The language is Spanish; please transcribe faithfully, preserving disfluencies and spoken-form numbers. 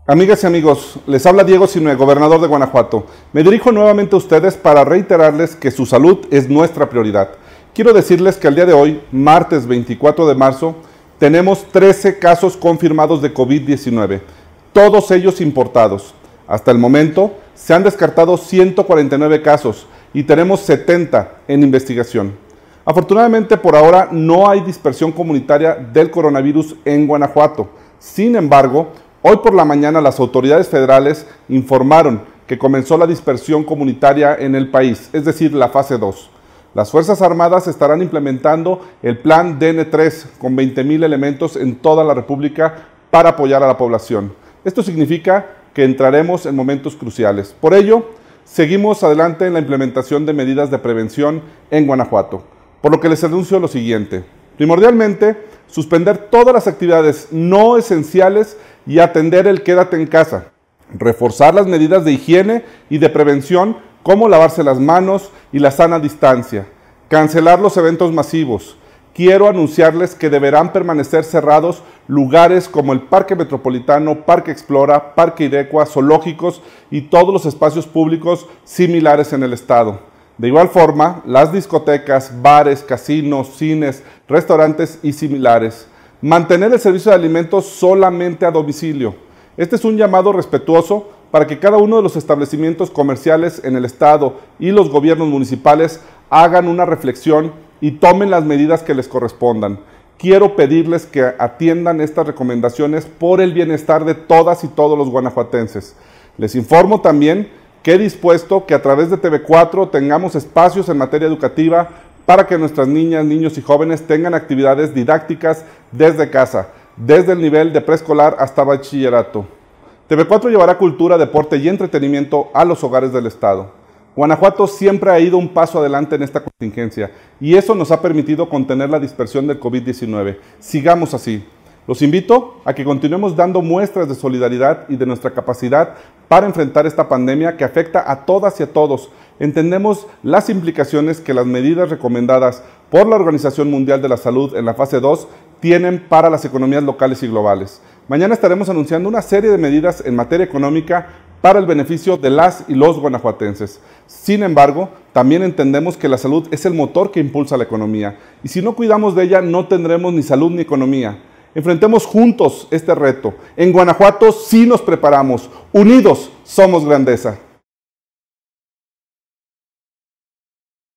Amigas y amigos, les habla Diego Sinue, gobernador de Guanajuato. Me dirijo nuevamente a ustedes para reiterarles que su salud es nuestra prioridad. Quiero decirles que al día de hoy, martes veinticuatro de marzo, tenemos trece casos confirmados de COVID diecinueve, todos ellos importados. Hasta el momento se han descartado ciento cuarenta y nueve casos y tenemos setenta en investigación. Afortunadamente por ahora no hay dispersión comunitaria del coronavirus en Guanajuato. Sin embargo, hoy por la mañana las autoridades federales informaron que comenzó la dispersión comunitaria en el país, es decir, la fase dos. Las Fuerzas Armadas estarán implementando el plan D N tres con veinte mil elementos en toda la República para apoyar a la población. Esto significa que entraremos en momentos cruciales. Por ello, seguimos adelante en la implementación de medidas de prevención en Guanajuato, por lo que les anuncio lo siguiente. Primordialmente, suspender todas las actividades no esenciales y atender el quédate en casa. Reforzar las medidas de higiene y de prevención como lavarse las manos y la sana distancia. Cancelar los eventos masivos. Quiero anunciarles que deberán permanecer cerrados lugares como el Parque Metropolitano, Parque Explora, Parque Irecua, zoológicos y todos los espacios públicos similares en el estado. De igual forma, las discotecas, bares, casinos, cines, restaurantes y similares. Mantener el servicio de alimentos solamente a domicilio. Este es un llamado respetuoso para que cada uno de los establecimientos comerciales en el estado y los gobiernos municipales hagan una reflexión y tomen las medidas que les correspondan. Quiero pedirles que atiendan estas recomendaciones por el bienestar de todas y todos los guanajuatenses. Les informo también que he dispuesto que a través de T V cuatro tengamos espacios en materia educativa para que nuestras niñas, niños y jóvenes tengan actividades didácticas desde casa, desde el nivel de preescolar hasta bachillerato. T V cuatro llevará cultura, deporte y entretenimiento a los hogares del estado. Guanajuato siempre ha ido un paso adelante en esta contingencia y eso nos ha permitido contener la dispersión del COVID diecinueve. Sigamos así. Los invito a que continuemos dando muestras de solidaridad y de nuestra capacidad para enfrentar esta pandemia que afecta a todas y a todos. Entendemos las implicaciones que las medidas recomendadas por la Organización Mundial de la Salud en la fase dos tienen para las economías locales y globales. Mañana estaremos anunciando una serie de medidas en materia económica para el beneficio de las y los guanajuatenses. Sin embargo, también entendemos que la salud es el motor que impulsa la economía y si no cuidamos de ella no tendremos ni salud ni economía. Enfrentemos juntos este reto. En Guanajuato sí nos preparamos. Unidos somos grandeza.